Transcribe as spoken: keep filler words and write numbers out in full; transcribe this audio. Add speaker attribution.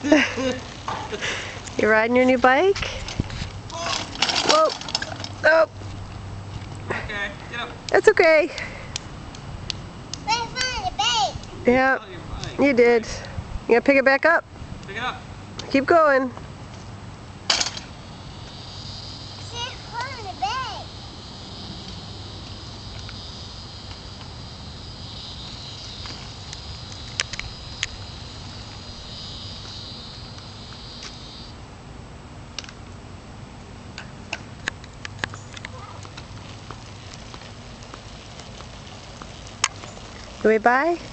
Speaker 1: You riding your new bike? Whoa! Oh!
Speaker 2: Okay, get up.
Speaker 1: That's okay. Yeah, you did. You gotta pick it back up.
Speaker 2: Pick it up.
Speaker 1: Keep going. Can we buy?